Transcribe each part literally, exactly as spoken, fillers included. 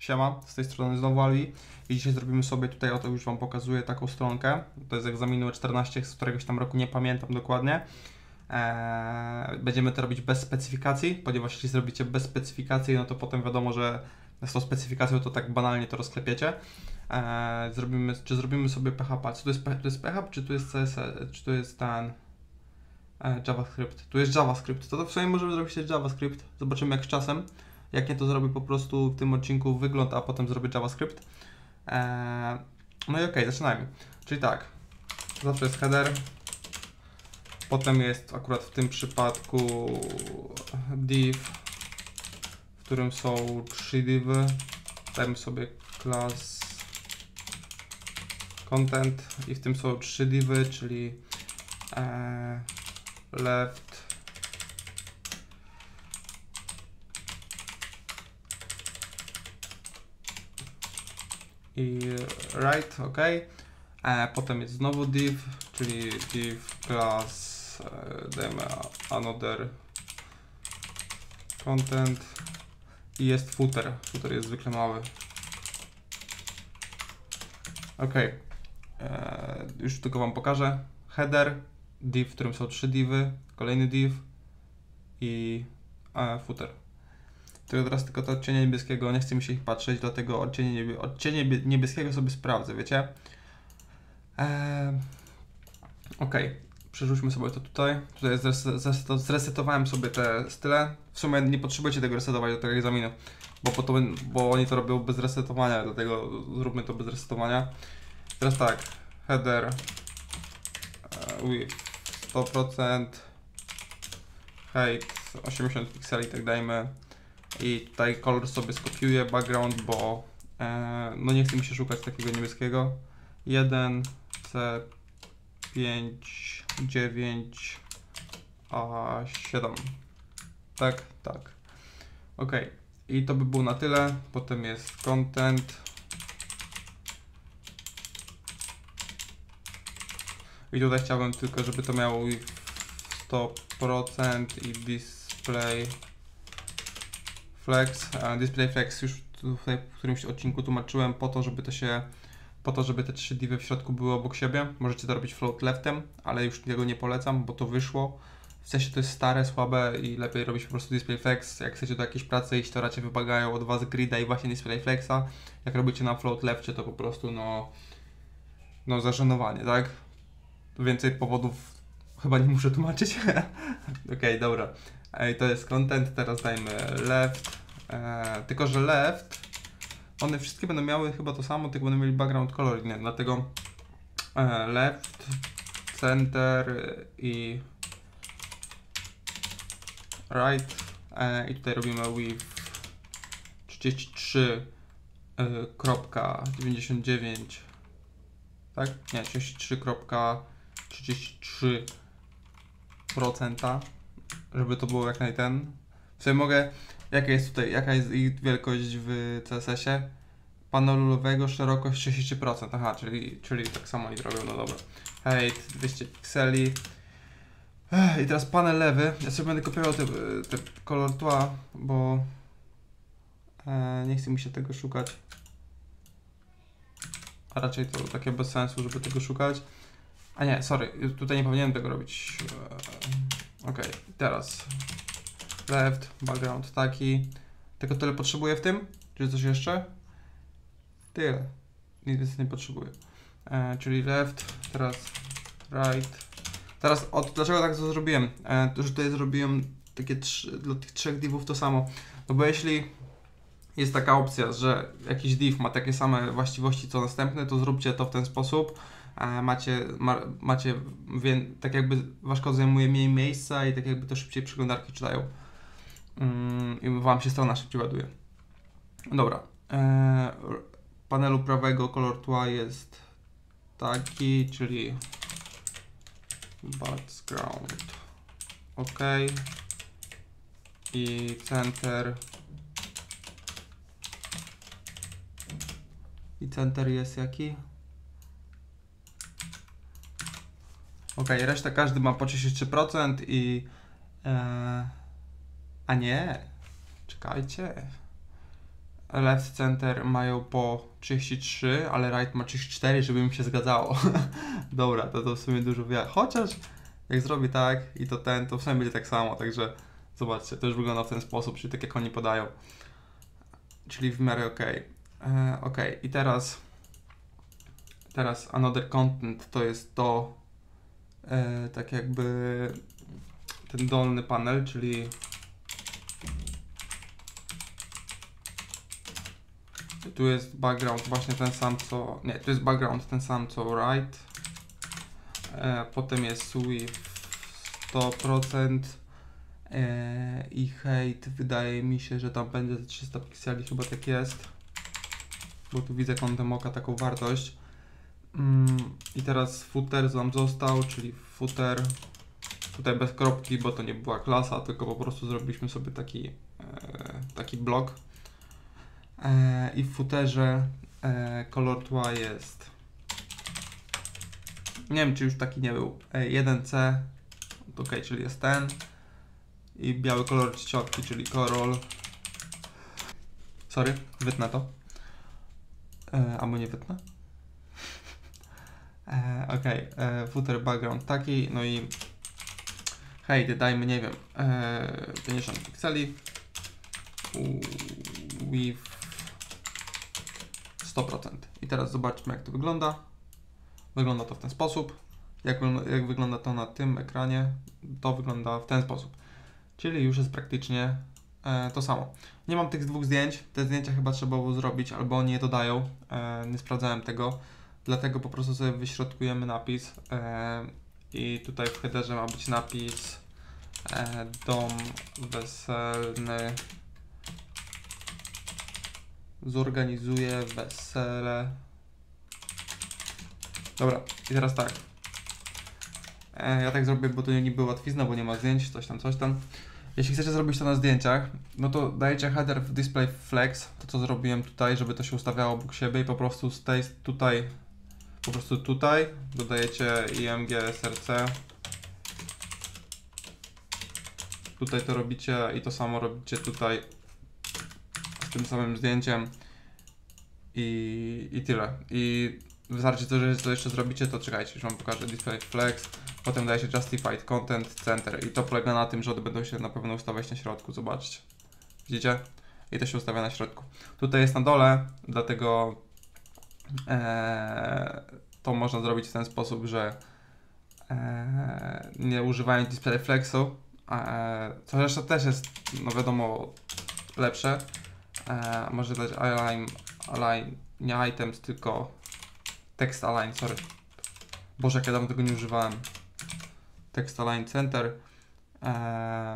Siema, z tej strony znowu Ali i dzisiaj zrobimy sobie tutaj, oto już Wam pokazuję taką stronkę. To jest egzaminu czternaście z któregoś tam roku, nie pamiętam dokładnie. Eee, będziemy to robić bez specyfikacji, ponieważ jeśli zrobicie bez specyfikacji, no to potem wiadomo, że z tą specyfikacją to tak banalnie to rozklepiecie. Eee, zrobimy, czy zrobimy sobie P H P? Co to jest, to jest P H P, czy tu jest C S S, czy tu jest ten e, JavaScript? Tu jest JavaScript, to, to w sumie możemy zrobić też JavaScript, zobaczymy jak z czasem. Jak nie, to zrobię po prostu w tym odcinku wygląd, a potem zrobię JavaScript. Eee, no i okej, okay, zaczynajmy. Czyli tak, zawsze jest header, potem jest akurat w tym przypadku div, w którym są trzy divy. Dajmy sobie class content i w tym są trzy divy, czyli eee, left, i right, ok. E, potem jest znowu div, czyli div class, e, dajmy another content i jest footer. Footer jest zwykle mały. Ok, e, już tylko Wam pokażę. Header, div, w którym są trzy divy, kolejny div i e, footer. Tylko teraz tylko to odcienie niebieskiego, nie chce mi się ich patrzeć, dlatego odcienie, niebie odcienie niebieskiego sobie sprawdzę, wiecie? Eee, ok, przerzućmy sobie to tutaj. Tutaj zres zresetowałem sobie te style. W sumie nie potrzebujecie tego resetować do tego egzaminu, bo, po to, bo oni to robią bez resetowania, dlatego zróbmy to bez resetowania. Teraz tak, header width sto procent, height osiemdziesiąt pikseli, tak dajmy. I tutaj kolor sobie skopiuję, background, bo e, no nie chce mi się szukać takiego niebieskiego. jeden, C, pięć, dziewięć, a siedem. Tak, tak. Ok. I to by było na tyle. Potem jest content. I tutaj chciałbym tylko, żeby to miało sto procent i display flex, display flex już tutaj w którymś odcinku tłumaczyłem po to, żeby to się, po to, żeby te trzy divy w środku były obok siebie. Możecie to robić float leftem, ale już tego nie polecam, bo to wyszło. W sensie to jest stare, słabe i lepiej robić po prostu display flex. Jak chcecie do jakiejś pracy iść, to raczej wymagają od Was grida i właśnie display flexa. Jak robicie na float lefcie, to po prostu no, no zażenowanie, tak? Więcej powodów chyba nie muszę tłumaczyć. Okej, okay, dobra. I to jest content, teraz dajmy left, e, tylko że left, one wszystkie będą miały chyba to samo, tylko będą mieli background color, nie, dlatego e, left, center i right, e, i tutaj robimy width trzydzieści trzy dziewięćdziesiąt dziewięć, tak? Nie, trzydzieści trzy trzydzieści trzy procent, żeby to było jak naj ten. W sumie mogę, jaka jest tutaj, jaka jest ich wielkość w C S S ie? Panelu lewego, szerokość trzydzieści procent, aha, czyli, czyli tak samo oni robią, no dobra. Height dwieście pikseli. Ech, i teraz panel lewy, ja sobie będę kopiował te, te kolor tła, bo e, nie chce mi się tego szukać. A raczej to takie bez sensu, żeby tego szukać. A nie, sorry, tutaj nie powinienem tego robić. E, ok, teraz left, background taki. Tylko tyle potrzebuję w tym? Czy coś jeszcze? Tyle. Nic więcej nie potrzebuję. E, czyli left, teraz right. Teraz od, dlaczego tak to zrobiłem? E, to, że tutaj zrobiłem takie trzy, dla tych trzech divów to samo. No bo jeśli jest taka opcja, że jakiś div ma takie same właściwości co następny, to zróbcie to w ten sposób. E, macie, ma, macie wie, tak jakby wasz kod zajmuje mniej miejsca i tak jakby to szybciej przeglądarki czytają. Ym, I Wam się strona szybciej ładuje. Dobra. E, panelu prawego kolor tła jest taki, czyli background. OK. I center. I center jest jaki? Ok, reszta każdy ma po trzydzieści trzy procent i... E, a nie, czekajcie. left, center mają po trzydzieści trzy, ale right ma trzydzieści cztery, żeby mi się zgadzało. Dobra, to to w sumie dużo wie. Chociaż jak zrobię tak i to ten, to w sumie będzie tak samo, także zobaczcie, to już wygląda w ten sposób, czyli tak jak oni podają. Czyli w miarę ok. E, ok, i teraz teraz another content to jest to e, tak jakby ten dolny panel, czyli tu jest background właśnie ten sam co, nie, tu jest background ten sam co right, e, potem jest width sto procent e, i height wydaje mi się, że tam będzie trzysta pikseli, chyba tak jest, bo tu widzę kątem oka taką wartość. Mm, i teraz footer nam został, czyli footer tutaj bez kropki, bo to nie była klasa, tylko po prostu zrobiliśmy sobie taki, e, taki blok. E, I w footerze e, color tła jest, nie wiem czy już taki nie był, e, jeden C, ok, czyli jest ten, i biały kolor czcionki, czyli Corol. Sorry, wytnę to. E, albo nie wytnę. E, ok, e, footer background taki, no i hej, dajmy, nie wiem, e, pięćdziesiąt pikseli, width sto procent. I teraz zobaczmy jak to wygląda. Wygląda to w ten sposób. Jak, jak wygląda to na tym ekranie, to wygląda w ten sposób. Czyli już jest praktycznie e, to samo. Nie mam tych dwóch zdjęć, te zdjęcia chyba trzeba było zrobić, albo oni je dodają, e, nie sprawdzałem tego, dlatego po prostu sobie wyśrodkujemy napis e, i tutaj w headerze ma być napis e, dom weselny zorganizuje wesele. Dobra, i teraz tak. E, ja tak zrobię, bo to nie była łatwizna, bo nie ma zdjęć, coś tam, coś tam. Jeśli chcecie zrobić to na zdjęciach, no to dajecie header w display flex, to co zrobiłem tutaj, żeby to się ustawiało obok siebie i po prostu z tej tutaj, po prostu tutaj dodajecie img src. Tutaj to robicie i to samo robicie tutaj z tym samym zdjęciem i, i tyle. I wystarczy to, że to jeszcze zrobicie, to czekajcie, już wam pokażę display flex, potem daje się justified content center i to polega na tym, że one będą się na pewno ustawiać na środku, zobaczcie. Widzicie? I to się ustawia na środku. Tutaj jest na dole, dlatego ee, to można zrobić w ten sposób, że ee, nie używając display flexu, ee, co jeszcze też jest, no wiadomo, lepsze. E, może dać align, align, nie items, tylko text align, sorry. Boże, jak ja dawno tego nie używałem. Text align center. E,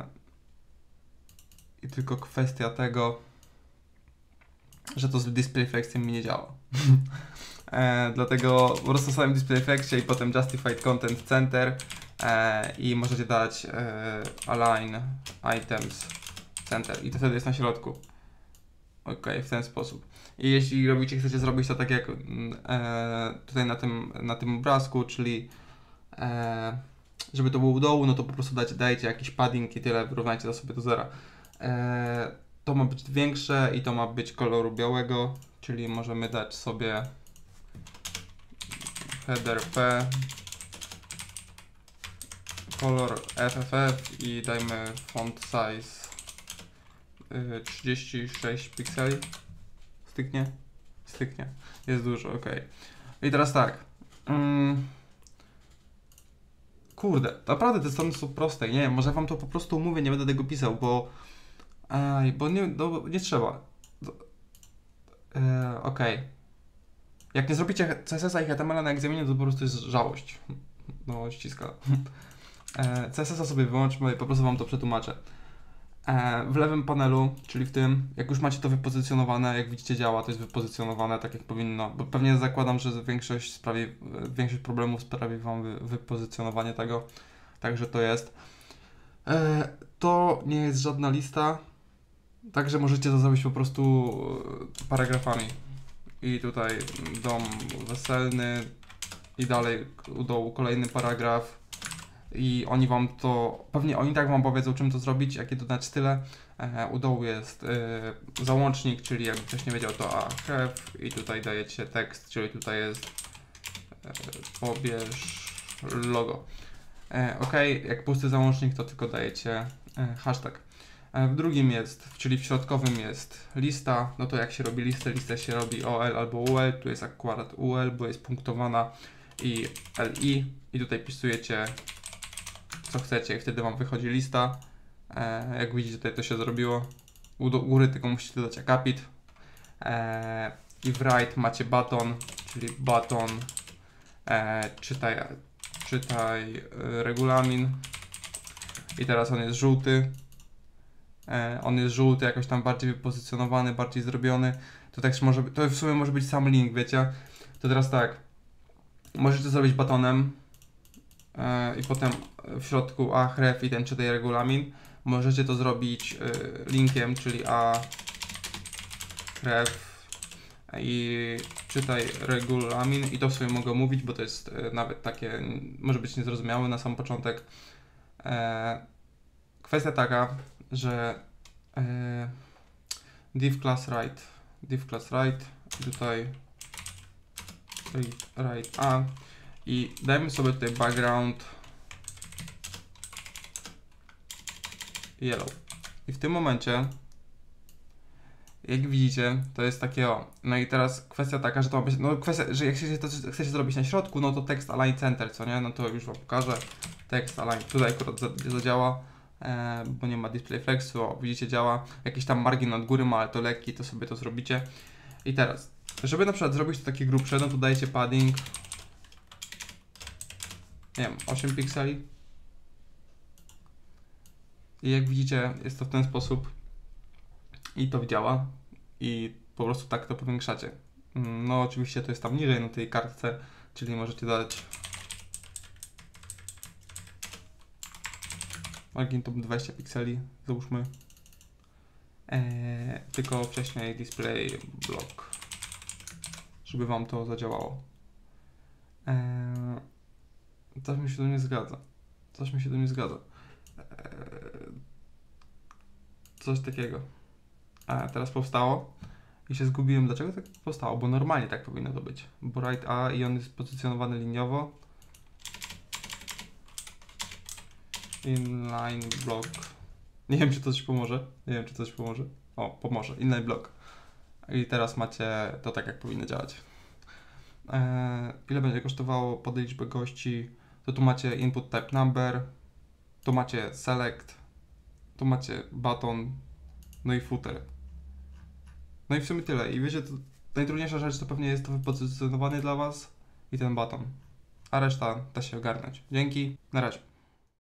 I tylko kwestia tego, że to z display flexem mi nie działa. e, dlatego po prostu samym display flexie i potem justified content center e, i możecie dać e, align items center i to wtedy jest na środku. Ok, w ten sposób. I jeśli robicie, chcecie zrobić to tak jak e, tutaj na tym, na tym obrazku, czyli e, żeby to było u dołu, no to po prostu dajcie, dajcie jakiś padding i tyle, wyrównajcie to sobie do zera. E, to ma być większe i to ma być koloru białego, czyli możemy dać sobie header p, kolor F F F i dajmy font size trzydzieści sześć pikseli. Styknie? Styknie. Jest dużo, ok. I teraz tak. Mm. Kurde, naprawdę te strony są proste. Nie wiem, może wam to po prostu mówię, nie będę tego pisał, bo aj, bo nie, no, nie trzeba. E, ok. Jak nie zrobicie C S S a i H T M L a na egzaminie, to po prostu jest żałość. No, ściska. E, C S S a sobie wyłączmy i po prostu wam to przetłumaczę. W lewym panelu, czyli w tym, jak już macie to wypozycjonowane, jak widzicie działa, to jest wypozycjonowane tak jak powinno, bo pewnie zakładam, że większość, sprawi, większość problemów sprawi wam wy, wypozycjonowanie tego, także to jest. E, to nie jest żadna lista, także możecie to zrobić po prostu paragrafami. I tutaj dom weselny i dalej u dołu kolejny paragraf i oni wam to, pewnie oni tak wam powiedzą, czym to zrobić, jakie dodać style. E, u dołu jest e, załącznik, czyli jakby ktoś nie wiedział, to a have i tutaj dajecie tekst, czyli tutaj jest e, pobierz logo. E, ok, jak pusty załącznik, to tylko dajecie e, hashtag. E, w drugim jest, czyli w środkowym jest lista, no to jak się robi listę, listę się robi O L albo U L, tu jest akurat U L, bo jest punktowana i L I i tutaj pisujecie co chcecie i wtedy wam wychodzi lista. E, jak widzicie, tutaj to się zrobiło. U do góry tylko musicie dodać akapit. E, I w right macie button, czyli button e, czytaj, czytaj e, regulamin. I teraz on jest żółty. E, on jest żółty, jakoś tam bardziej wypozycjonowany, bardziej zrobiony. To tak może, to w sumie może być sam link, wiecie. To teraz tak. Możecie to zrobić batonem. I potem w środku a href i ten czytaj regulamin. Możecie to zrobić y, linkiem, czyli a href i czytaj regulamin i to w sumie mogę mówić, bo to jest y, nawet takie, może być niezrozumiałe na sam początek. E, kwestia taka, że e, div class write, div class write i tutaj write a i dajmy sobie tutaj background yellow. I w tym momencie, jak widzicie, to jest takie o. No i teraz kwestia taka, że to ma być, no kwestia, że jak chcecie to chcecie zrobić na środku, no to text align center, co nie? No to już wam pokażę. Text align, tutaj akurat zadziała, e, bo nie ma display flexu, o, widzicie, działa. Jakiś tam margin od góry ma, ale to lekki, to sobie to zrobicie. I teraz, żeby na przykład zrobić to takie grubsze, no to dajecie padding, nie wiem, osiem pikseli. I jak widzicie, jest to w ten sposób i to działa i po prostu tak to powiększacie. No oczywiście to jest tam niżej na tej kartce, czyli możecie dać margin to dwadzieścia pikseli, załóżmy. Eee, tylko wcześniej display block, żeby wam to zadziałało. Eee, coś mi się tu nie zgadza. Coś mi się tu nie zgadza. Coś takiego. A teraz powstało i się zgubiłem, dlaczego tak powstało, bo normalnie tak powinno to być, bo right A i on jest pozycjonowany liniowo. Inline block. Nie wiem, czy to coś pomoże. Nie wiem, czy to coś pomoże. O, pomoże. Inline block. I teraz macie to tak, jak powinno działać. Eee, ile będzie kosztowało pod liczbę gości? To tu macie input type number, tu macie select, tu macie button, no i footer. No i w sumie tyle. I wiecie, to najtrudniejsza rzecz to pewnie jest to wypozycjonowanie dla was i ten button. A reszta da się ogarnąć. Dzięki, na razie.